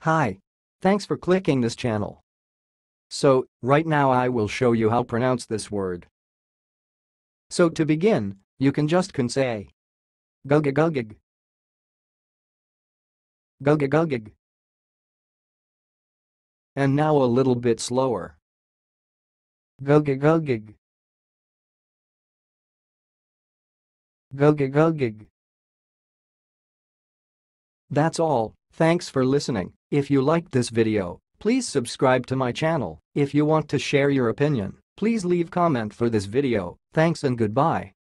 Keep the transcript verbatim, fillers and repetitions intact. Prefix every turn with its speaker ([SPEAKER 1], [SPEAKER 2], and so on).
[SPEAKER 1] Hi. Thanks for clicking this channel. So, right now I will show you how to pronounce this word. So to begin, you can just can say Guggugguggug. Guggugguggug. And now a little bit slower. Guggugguggug. Guggugguggug. That's all. Thanks for listening. If you liked this video, please subscribe to my channel. If you want to share your opinion, please leave comment for this video. Thanks and goodbye.